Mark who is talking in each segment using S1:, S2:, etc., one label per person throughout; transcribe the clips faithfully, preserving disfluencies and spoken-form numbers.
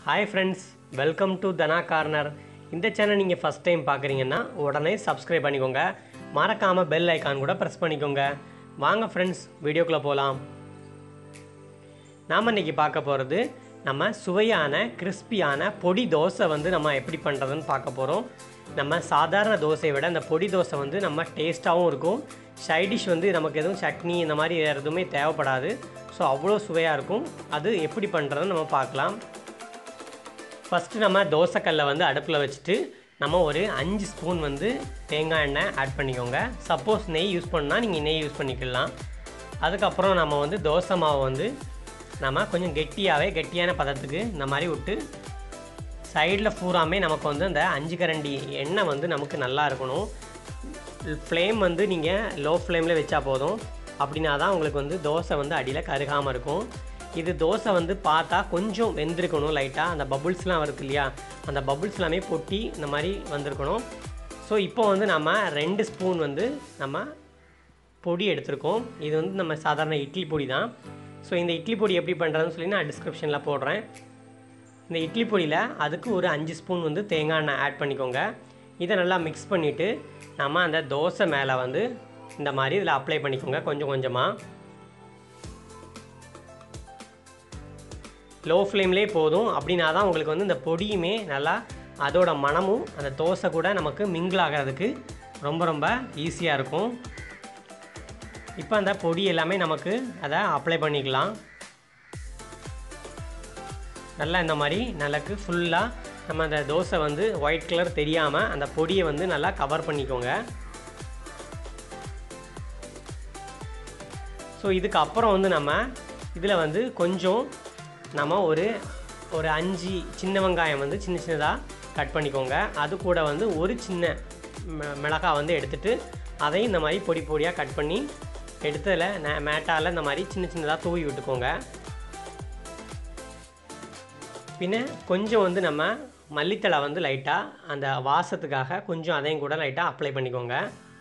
S1: Hi friends, welcome to Dana Corner. இந்த channel நீங்க first time பார்க்கறீங்கன்னா உடனே subscribe பண்ணிக்கோங்க. மறக்காம bell icon கூட press பண்ணிக்கோங்க. வாங்க friends, வீடியோக்குள்ள போலாம். நாம இன்னைக்கு பார்க்க போறது நம்ம சுவையான கிறிஸ்பியான பொடி தோசை வந்து நம்ம எப்படி பண்றதுன்னு பார்க்க போறோம். நம்ம சாதாரண தோசையை விட இந்த பொடி தோசை வந்து நம்ம டேஸ்டாவும் இருக்கும். சைடு டிஷ் வந்து நமக்கு எதுவும் சட்னி இந்த மாதிரி வேற எதுவுமே தேவைப்படாது. ஸோ அவ்வளோ சுவையாக இருக்கும். அது எப்படி பண்ணுறதுன்னு நம்ம பார்க்கலாம். ஃபஸ்ட்டு நம்ம தோசைக்கல்லை வந்து அடுப்பில் வச்சுட்டு நம்ம ஒரு அஞ்சு ஸ்பூன் வந்து தேங்காய் எண்ணெய் ஆட் பண்ணிக்கோங்க. சப்போஸ் நெய் யூஸ் பண்ணால் நீங்கள் நெய் யூஸ் பண்ணிக்கலாம். அதுக்கப்புறம் நம்ம வந்து தோசை மாவு வந்து நம்ம கொஞ்சம் கெட்டியாகவே கெட்டியான பதத்துக்கு இந்த மாதிரி விட்டு சைடில் பூராமே நமக்கு வந்து அந்த அஞ்சு கரண்டி எண்ணெய் வந்து நமக்கு நல்லா இருக்கணும். ஃப்ளேம் வந்து நீங்கள் லோ ஃப்ளேமில் வச்சா போதும். அப்படின்னா தான் உங்களுக்கு வந்து தோசை வந்து அடியில் கருகாமல் இருக்கும். இது தோசை வந்து பார்த்தா கொஞ்சம் வெந்திருக்கணும். லைட்டாக அந்த பபுள்ஸ்லாம் வருது இல்லையா, அந்த பபுள்ஸ் எல்லாமே பொட்டி இந்த மாதிரி வந்திருக்கணும். ஸோ இப்போ வந்து நம்ம ரெண்டு ஸ்பூன் வந்து நம்ம பொடி எடுத்திருக்கோம். இது வந்து நம்ம சாதாரண இட்லி பொடி தான். ஸோ இந்த இட்லி பொடி எப்படி பண்ணுறதுன்னு சொல்லி நான் டிஸ்கிரிப்ஷனில் போடுறேன். இந்த இட்லி பொடியில் அதுக்கு ஒரு அஞ்சு ஸ்பூன் வந்து தேங்காய் எண்ணெய் ஆட் பண்ணிக்கோங்க. இதை நல்லா மிக்ஸ் பண்ணிவிட்டு நம்ம அந்த தோசை மேலே வந்து இந்த மாதிரி இதில் அப்ளை பண்ணிக்கோங்க. கொஞ்சம் கொஞ்சமாக லோ ஃப்ளேம்லேயே போதும். அப்படின்னா தான் உங்களுக்கு வந்து இந்த பொடியுமே நல்லா அதோட மணமும் அந்த தோசை கூட நமக்கு மிங்கிள் ஆகிறதுக்கு ரொம்ப ரொம்ப ஈஸியாக இருக்கும். இப்போ அந்த பொடி எல்லாமே நமக்கு அதை அப்ளை பண்ணிக்கலாம். நல்லா இந்த மாதிரி நல்லாக்கு ஃபுல்லாக நம்ம அந்த தோசை வந்து ஒயிட் கலர் தெரியாமல் அந்த பொடியை வந்து நல்லா கவர் பண்ணிக்கோங்க. ஸோ இதுக்கு அப்புறம் வந்து நம்ம இதில் வந்து கொஞ்சம் நம்ம ஒரு ஒரு அஞ்சு சின்ன வெங்காயம் வந்து சின்ன சின்னதாக கட் பண்ணிக்கோங்க. அது கூட வந்து ஒரு சின்ன மிளகாய் வந்து எடுத்துகிட்டு அதையும் இந்த மாதிரி பொடி பொடியாக கட் பண்ணி எடுத்ததில் ந மேட்டால் இந்த மாதிரி சின்ன சின்னதாக தூவி விட்டுக்கோங்க. பின்ன கொஞ்சம் வந்து நம்ம மல்லித்தழை வந்து லைட்டாக அந்த வாசத்துக்காக கொஞ்சம் அதையும் கூட லைட்டாக அப்ளை பண்ணிக்கோங்க.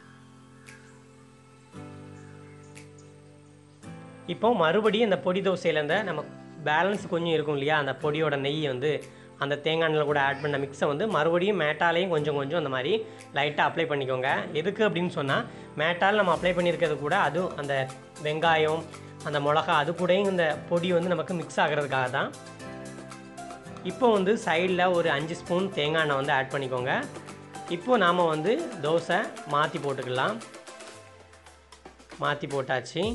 S1: இப்போ மறுபடியும் இந்த பொடி தோசையில் இந்த நம்ம பேலன்ஸ் கொஞ்சம் இருக்கும் இல்லையா, அந்த பொடியோட நெய் வந்து அந்த தேங்காய் எண்ணெயில் கூட ஆட் பண்ண மிக்ஸை வந்து மறுபடியும் மேட்டாலையும் கொஞ்சம் கொஞ்சம் அந்த மாதிரி லைட்டாக அப்ளை பண்ணிக்கோங்க. எதுக்கு அப்படின்னு சொன்னால் மேட்டால் நம்ம அப்ளை பண்ணியிருக்கிறது கூட அதுவும் அந்த வெங்காயம் அந்த மிளகா அது கூடயும் இந்த பொடி வந்து நமக்கு மிக்ஸ் ஆகிறதுக்காக தான். இப்போ வந்து சைடில் ஒரு அஞ்சு ஸ்பூன் தேங்காய் எண்ணெய் வந்து ஆட் பண்ணிக்கோங்க. இப்போது நாம் வந்து தோசை மாற்றி போட்டுக்கலாம். மாற்றி போட்டாச்சு.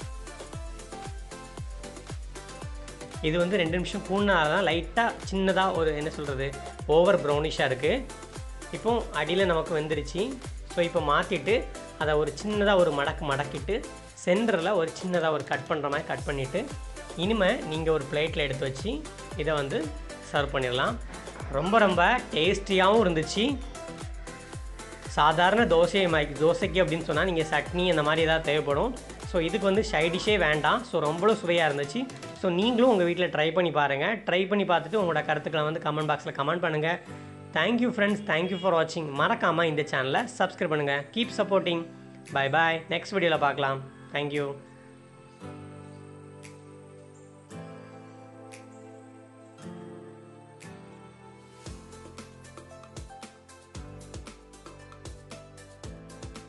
S1: இது வந்து ரெண்டு நிமிஷம் கூடினால தான் லைட்டாக சின்னதாக ஒரு என்ன சொல்கிறது ஓவர் ப்ரௌனிஷாக இருக்குது. இப்போ அடியில் நமக்கு வெந்துருச்சு. ஸோ இப்போ மாற்றிட்டு அதை ஒரு சின்னதாக ஒரு மடக்கு மடக்கிட்டு சென்டரில் ஒரு சின்னதாக ஒரு கட் பண்ணுற மாதிரி கட் பண்ணிவிட்டு இனிமேல் நீங்கள் ஒரு பிளேட்டில் எடுத்து வச்சு இதை வந்து சர்வ் பண்ணிடலாம். ரொம்ப ரொம்ப டேஸ்டியாகவும் இருந்துச்சு. சாதாரண தோசை தோசைக்கு அப்படின்னு சொன்னால் நீங்கள் சட்னி அந்த மாதிரி ஏதாவது தேவைப்படும். ஸோ இதுக்கு வந்து சைடிஷே வேண்டாம். ஸோ ரொம்ப சுவையாக இருந்துச்சு. ஸோ நீங்களும் உங்கள் வீட்டில் ட்ரை பண்ணி பாருங்கள். ட்ரை பண்ணி பார்த்துட்டு உங்களோட கருத்துக்களை வந்து கமெண்ட் பாக்ஸில் கமெண்ட் பண்ணுங்கள். தேங்க்யூ ஃப்ரெண்ட்ஸ், தேங்க்யூ ஃபார் வாட்சிங். மறக்காமல் இந்த சேனலை சப்ஸ்கிரைப் பண்ணுங்கள். Keep supporting. Bye bye. Next வீடியோவில் பார்க்கலாம். தேங்க்யூ.